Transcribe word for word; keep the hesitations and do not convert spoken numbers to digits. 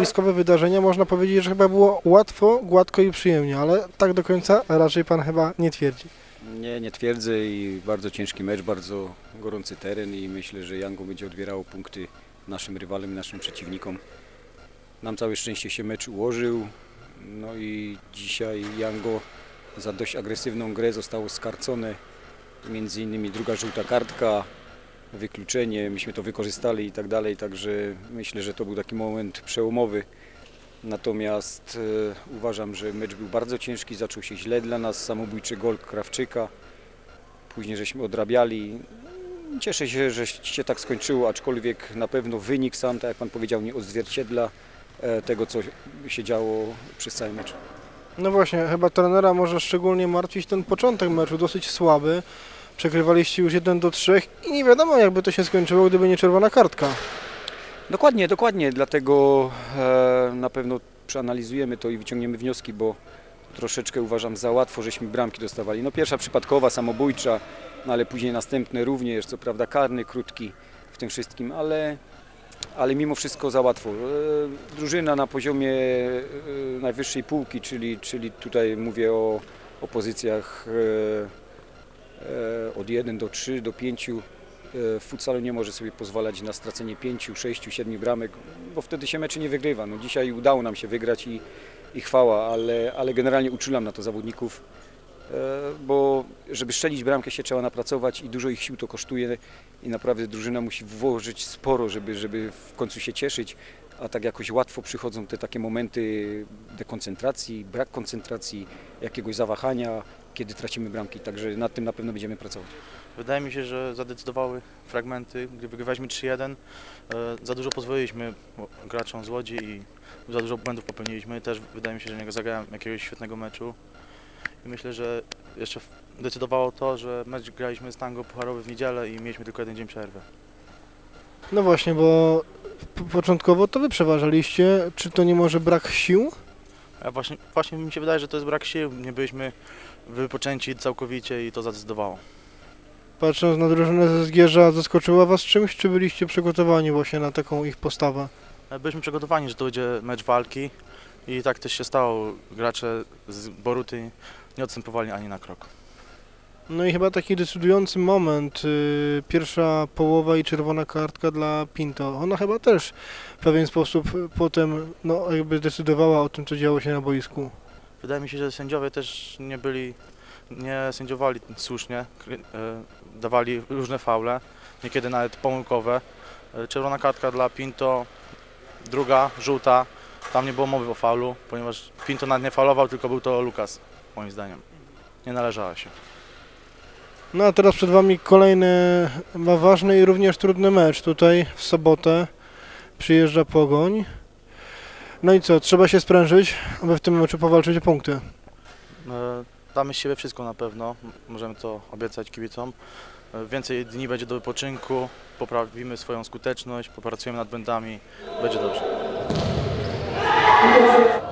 boiskowe wydarzenia można powiedzieć, że chyba było łatwo, gładko i przyjemnie, ale tak do końca raczej pan chyba nie twierdzi. Nie, nie twierdzę i bardzo ciężki mecz, bardzo gorący teren i myślę, że Yango będzie odbierało punkty naszym rywalom i naszym przeciwnikom. Nam całe szczęście się mecz ułożył, no i dzisiaj Yango za dość agresywną grę zostało skarcone, między innymi druga żółta kartka, wykluczenie, myśmy to wykorzystali i tak dalej, także myślę, że to był taki moment przełomowy. Natomiast e, uważam, że mecz był bardzo ciężki, zaczął się źle dla nas, samobójczy gol Krawczyka, później żeśmy odrabiali. Cieszę się, że się tak skończyło, aczkolwiek na pewno wynik sam, tak jak pan powiedział, nie odzwierciedla e, tego, co się działo przez cały mecz. No właśnie, chyba trenera może szczególnie martwić ten początek meczu, dosyć słaby. Przegrywaliście już jeden do trzech i nie wiadomo, jakby to się skończyło, gdyby nie czerwona kartka. Dokładnie, dokładnie, dlatego e, na pewno przeanalizujemy to i wyciągniemy wnioski, bo troszeczkę uważam za łatwo, żeśmy bramki dostawali. No pierwsza przypadkowa, samobójcza, no ale później następne również, co prawda karny, krótki w tym wszystkim, ale, ale mimo wszystko za łatwo. E, drużyna na poziomie e, najwyższej półki, czyli, czyli tutaj mówię o, o pozycjach e, od jeden do trzy, do pięciu. W futsalu nie może sobie pozwalać na stracenie pięciu, sześciu, siedmiu bramek, bo wtedy się meczy nie wygrywa. No dzisiaj udało nam się wygrać i, i chwała, ale, ale generalnie uczulam na to zawodników, bo żeby strzelić bramkę się trzeba napracować i dużo ich sił to kosztuje i naprawdę drużyna musi włożyć sporo, żeby, żeby w końcu się cieszyć, a tak jakoś łatwo przychodzą te takie momenty dekoncentracji, brak koncentracji, jakiegoś zawahania, kiedy tracimy bramki, także nad tym na pewno będziemy pracować. Wydaje mi się, że zadecydowały fragmenty, gdy wygrywaliśmy trzy jeden, za dużo pozwoliliśmy graczom z Łodzi i za dużo błędów popełniliśmy. Też wydaje mi się, że nie zagrałem jakiegoś świetnego meczu i myślę, że jeszcze decydowało to, że mecz graliśmy z Tango Pucharowy w niedzielę i mieliśmy tylko jeden dzień przerwy. No właśnie, bo początkowo to wy przeważaliście, czy to nie może brak sił? A właśnie, właśnie mi się wydaje, że to jest brak sił, nie byliśmy wypoczęci całkowicie i to zadecydowało. Patrząc na drużynę ze Zgierza, zaskoczyła was czymś, czy byliście przygotowani właśnie na taką ich postawę? Byliśmy przygotowani, że to będzie mecz walki i tak też się stało. Gracze z Boruty nie odstępowali ani na krok. No i chyba taki decydujący moment, yy, pierwsza połowa i czerwona kartka dla Pinto. Ona chyba też w pewien sposób potem no, jakby decydowała o tym, co działo się na boisku. Wydaje mi się, że sędziowie też nie byli, nie sędziowali słusznie, dawali różne faule, niekiedy nawet pomyłkowe. Czerwona kartka dla Pinto, druga, żółta, tam nie było mowy o faulu, ponieważ Pinto nawet nie faulował, tylko był to Lukas, moim zdaniem. Nie należała się. No a teraz przed wami kolejny ma ważny i również trudny mecz. Tutaj w sobotę przyjeżdża Pogoń. No i co, trzeba się sprężyć, aby w tym meczu powalczyć o punkty. Damy z siebie wszystko na pewno, możemy to obiecać kibicom. Więcej dni będzie do wypoczynku, poprawimy swoją skuteczność, popracujemy nad błędami, będzie dobrze.